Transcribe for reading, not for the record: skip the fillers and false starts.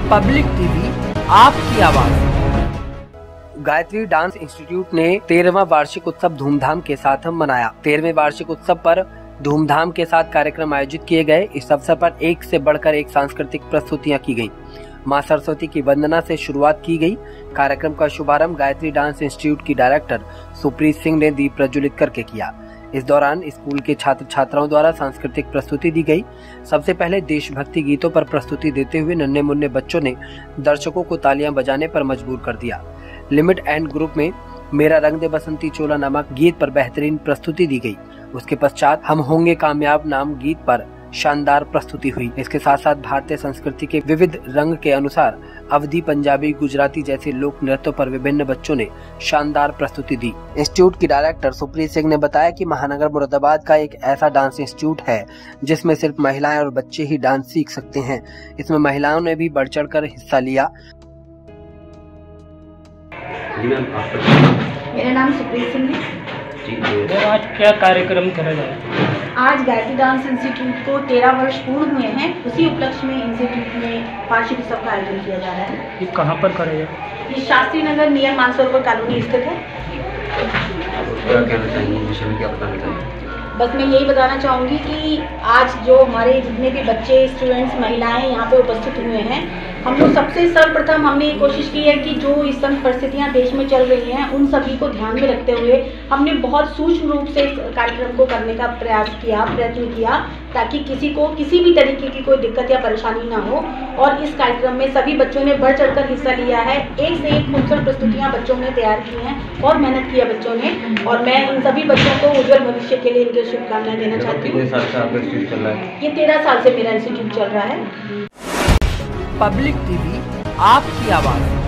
Public TV, आपकी आवाज। Gayatri dance institute ने 13वां वार्षिक उत्सव धूमधाम के साथ मनाया। 13वें वार्षिक उत्सव पर धूमधाम के साथ कार्यक्रम आयोजित किए गए। इस अवसर पर एक से बढ़कर एक सांस्कृतिक प्रस्तुतियां की गयी। मां सरस्वती की वंदना से शुरुआत की गई। कार्यक्रम का शुभारंभ गायत्री डांस इंस्टीट्यूट की डायरेक्टर सुप्रीत सिंह ने दीप प्रज्वलित करके किया। इस दौरान स्कूल के छात्र छात्राओं द्वारा सांस्कृतिक प्रस्तुति दी गई। सबसे पहले देशभक्ति गीतों पर प्रस्तुति देते हुए नन्हे मुन्ने बच्चों ने दर्शकों को तालियां बजाने पर मजबूर कर दिया। लिमिट एंड ग्रुप में मेरा रंग दे बसंती चोला नामक गीत पर बेहतरीन प्रस्तुति दी गई। उसके पश्चात हम होंगे कामयाब नाम गीत पर शानदार प्रस्तुति हुई। इसके साथ साथ भारतीय संस्कृति के विविध रंग के अनुसार अवधी, पंजाबी, गुजराती जैसे लोक नृत्यों पर विभिन्न बच्चों ने शानदार प्रस्तुति दी। इंस्टीट्यूट की डायरेक्टर सुप्रीत सिंह ने बताया कि महानगर मुरादाबाद का एक ऐसा डांस इंस्टीट्यूट है जिसमें सिर्फ महिलाएं और बच्चे ही डांस सीख सकते हैं। इसमें महिलाओं ने भी बढ़ चढ़ कर हिस्सा लिया। मेरा नाम सुप्रीत सिंह है। आज क्या कार्यक्रम करा जाए? आज गायत्री डांस इंस्टीट्यूट को 13 वर्ष पूर्ण हुए हैं। उसी उपलक्ष्य में इंस्टीट्यूट में वार्षिक उत्सव का आयोजन किया जा रहा है। ये कहाँ पर करा जाए? ये शास्त्री नगर नियर मानसरोवर कॉलोनी स्थित है। क्या कहना चाहिए, विषय में क्या बताना चाहिए? बस मैं यही बताना चाहूँगी कि आज जो हमारे जितने भी बच्चे, स्टूडेंट्स, महिलाएं यहाँ पे उपस्थित हुए हैं, हम लोग सबसे सर्वप्रथम हमने ये कोशिश की है कि जो इस समय परिस्थितियाँ देश में चल रही हैं उन सभी को ध्यान में रखते हुए हमने बहुत सूक्ष्म रूप से इस कार्यक्रम को करने का प्रयत्न किया ताकि किसी को किसी भी तरीके की कोई दिक्कत या परेशानी ना हो। और इस कार्यक्रम में सभी बच्चों ने बढ़ चढ़कर हिस्सा लिया है। एक से एक खूबसूरत प्रस्तुतियाँ बच्चों ने तैयार की हैं, बहुत मेहनत किया बच्चों ने, और मैं इन सभी बच्चों को उज्जवल भविष्य के लिए इनके शुभकामनाएं देना चाहती हूँ। कितने साल से आपका इंस्टीट्यूट चल रहा है? ये 13 साल से मेरा इंस्टीट्यूट चल रहा है। पब्लिक टीवी, आपकी आवाज।